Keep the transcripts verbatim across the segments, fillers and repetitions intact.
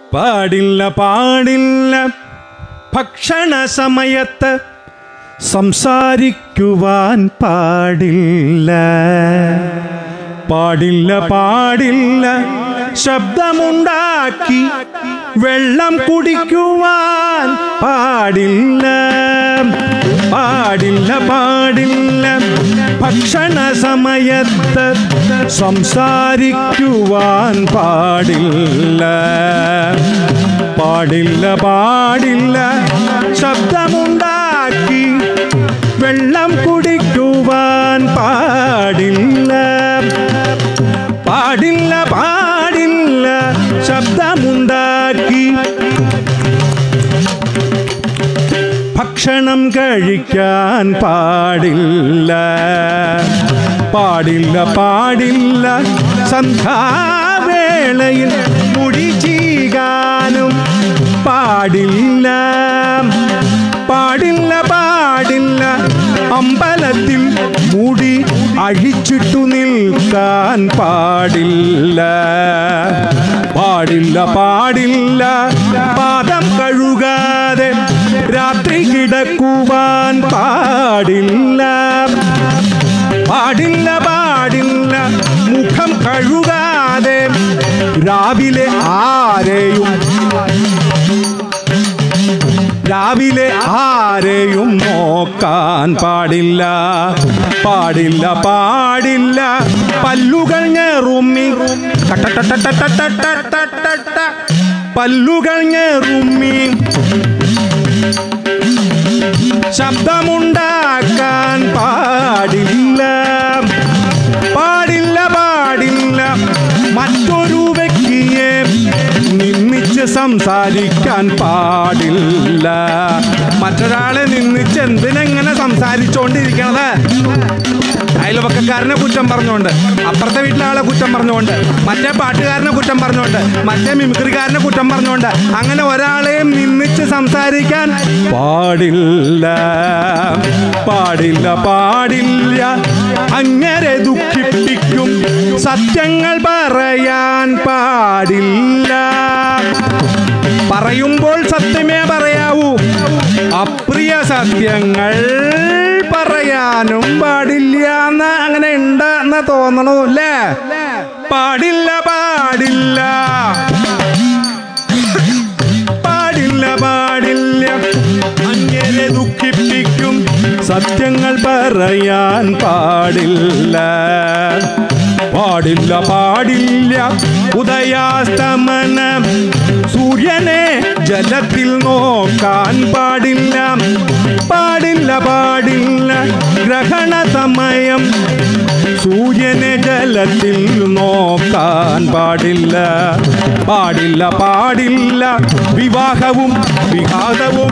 പാടില്ല പാടില്ല ഭക്ഷണ സമയത്ത് സംസാരിക്കുവാൻ പാടില്ല. പാടില്ല പാടില്ല ശബ്ദമുണ്ടാക്കി വെള്ളം കുടിക്കുവാൻ പാടില്ല. പാടില്ല പാടില്ല ഭക്ഷണ സമയത്ത് സംസാരിക്കുവാൻ പാടില്ല. പാടില്ല പാടില്ല ശബ്ദമുണ്ടാക്കി വെള്ളം കുടിക്കുവാൻ പാടില്ല. പാടില്ല പാടില്ല ശബ്ദമുണ്ടാക്കി ഭക്ഷണം കഴിക്കാൻ പാടില്ല. പാടില്ല പാടില്ല സന്ധ്യാവേളയിൽ മുടി ചീകാനും പാടില്ല. പാടില്ല പാടില്ല അമ്പലത്തിൽ മുടി അഴിച്ചിട്ടു നിൽക്കാൻ പാടില്ല. പാടില്ല പാടില്ല പാദം കഴുകാതെ രാത്രി കിടക്കുവാൻ പാടില്ല. പാടില്ല പാടില്ല മുഖം കഴുകാതെ രാവിലെ ആരെയും രാവിലെ ആരെയും നോക്കാൻ പാടില്ല. പാടില്ല പാടില്ല പല്ലുകൾ ഞെറുമ്മി പല്ലുകൾ ഞെറുമ്മി ശബ്ദമുണ്ടാക്കാൻ പാടില്ല. പാടില്ല പാടില്ല മറ്റൊരു വ്യക്തിയെ നിന്നിച്ച് സംസാരിക്കാൻ പാടില്ല. മറ്റൊരാളെ നിന്നിച്ച് എന്തിനെങ്ങനെ സംസാരിച്ചോണ്ടിരിക്കണത്? അയൽവക്കക്കാരനെ കുറ്റം പറഞ്ഞുകൊണ്ട്, അപ്പുറത്തെ വീട്ടിലെ ആളെ കുറ്റം പറഞ്ഞുകൊണ്ട്, മറ്റേ പാട്ടുകാരനെ കുറ്റം പറഞ്ഞുകൊണ്ട്, മറ്റേ മിമിക്രിക്കാരനെ കുറ്റം പറഞ്ഞുകൊണ്ട്, അങ്ങനെ ഒരാളെയും നിന്നിച്ച് സംസാരിക്കാൻ പാടില്ല. പാടില്ല പാടില്ല അങ്ങനെ ദുഃഖിപ്പിക്കും സത്യങ്ങൾ പറയാൻ പാടില്ല. പറയുമ്പോൾ സത്യമേ പറയാവൂ, അപ്രിയ സത്യങ്ങൾ പറയാനും പാടില്ല എന്ന് അങ്ങനെ ഉണ്ട് എന്ന് തോന്നണു അല്ലേ? പാടില്ല പാടില്ല പാടില്ല പാടില്ല അങ്ങനെ ദുഃഖിപ്പിക്കും സത്യങ്ങൾ പറയാൻ പാടില്ല. പാടില്ല പാടില്ല ഉദയാസ്തമന സൂര്യനെ ജലത്തിൽ നോക്കാൻ പാടില്ല. പാടില്ല പാടില്ല ഗ്രഹണ സമയം സൂര്യനെ ജലത്തിൽ നോക്കാൻ പാടില്ല. പാടില്ല പാടില്ല വിവാഹവും വിഘാതവും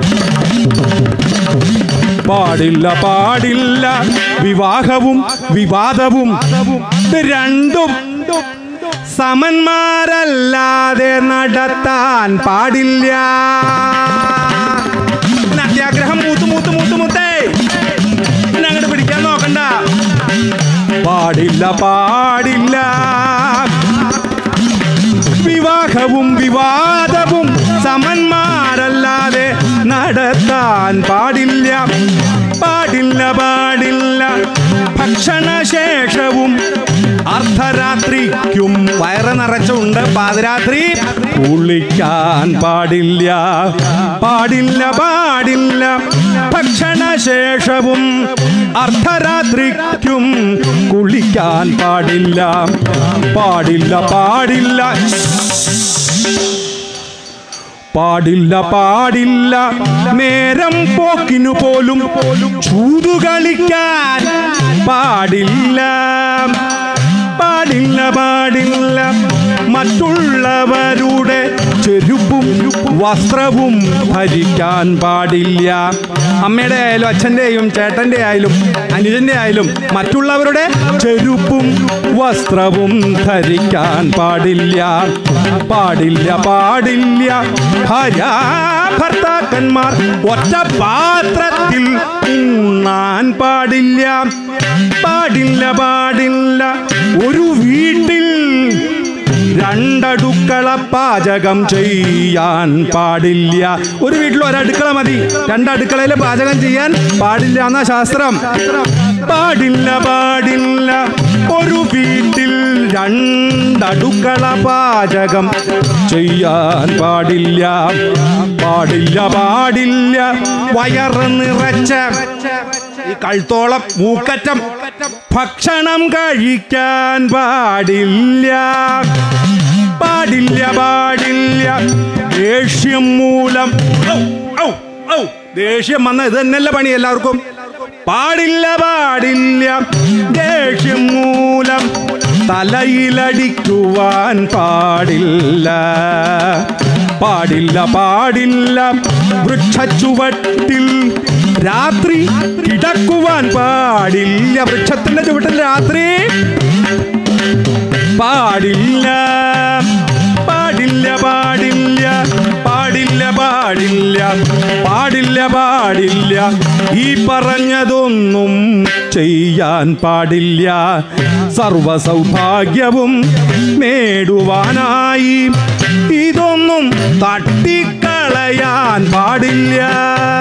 പാടില്ല പാടില്ല വിവാഹവും വിവാദവും രണ്ടും സമന്മാരല്ലാതെ നടത്താൻ പാടില്ല. അത്യാഗ്രഹം മൂത്ത് മൂത്ത് മൂത്ത് മൂത്തേ അങ്ങോട്ട് പിടിക്കാൻ നോക്കണ്ട. പാടില്ല പാടില്ല വിവാഹവും വിവാദവും സമന്മാരല്ലാതെ നടത്താൻ പാടില്ല. പാടില്ല പാടില്ല ഭക്ഷണശേഷവും അർദ്ധരാത്രിക്കും വയറ് നിറച്ചുണ്ട് പാതിരാത്രി കുളിക്കാൻ പാടില്ല. പാടില്ല പാടില്ല ഭക്ഷണശേഷവും അർദ്ധരാത്രിക്കും കുളിക്കാൻ പാടില്ല. പാടില്ല പാടില്ല പാടില്ല പാടില്ല നേരം പോക്കിനു പോലും ചൂതു കളിക്കാൻ പാടില്ല. പാടില്ല പാടില്ല മറ്റുള്ളവരുടെ ചെരുപ്പും വസ്ത്രവും ധരിക്കാൻ പാടില്ല. അമ്മയുടെ ആയാലും അച്ഛൻ്റെയും ചേട്ടൻ്റെ ആയാലും അനുജൻ്റെ ആയാലും മറ്റുള്ളവരുടെ ചെരുപ്പും വസ്ത്രവും ധരിക്കാൻ പാടില്ല. പാടില്ല പാടില്ല ഭാര്യ ഭർത്താക്കന്മാർ ഒറ്റ പാത്രത്തിൽ ഉണ്ണാൻ പാടില്ല. പാടില്ല പാടില്ല ഒരു വീട്ടിൽ രണ്ടടുക്കള പാചകം ചെയ്യാൻ പാടില്ല. ഒരു വീട്ടിൽ ഒരടുക്കള മതി, രണ്ടടുക്കളയിൽ പാചകം ചെയ്യാൻ പാടില്ല എന്നാ ശാസ്ത്രം. പാടില്ല പാടില്ല ഒരു വീട്ടിൽ രണ്ടടുക്കള പാചകം ചെയ്യാൻ പാടില്ല. പാടില്ല പാടില്ല വയറ് നിറച്ച ഈ കഴുത്തോളം മൂക്കറ്റം ഭക്ഷണം കഴിക്കാൻ പാടില്ല. പാടില്ല പാടില്ല ദേഷ്യം മൂലം ദേഷ്യം വന്ന ഇത് തന്നെയല്ല പണി എല്ലാവർക്കും. പാടില്ല പാടില്ല ദേഷ്യം മൂലം തലയിലടിക്കുവാൻ പാടില്ല. പാടില്ല പാടില്ല വൃക്ഷച്ചുവട്ടിൽ രാത്രി കിടക്കുവാൻ പാടില്ല. വൃക്ഷത്തിന്റെ ചുവട്ടിൽ രാത്രി പാടില്ല. പാടില്ല പാടില്ല പാടില്ല പാടില്ല പാടില്ല പാടില്ല ഈ പറഞ്ഞതൊന്നും ചെയ്യാൻ പാടില്ല. സർവസൗഭാഗ്യവും നേടുവാനായി ഇതൊന്നും തട്ടിക്കളയാൻ പാടില്ല.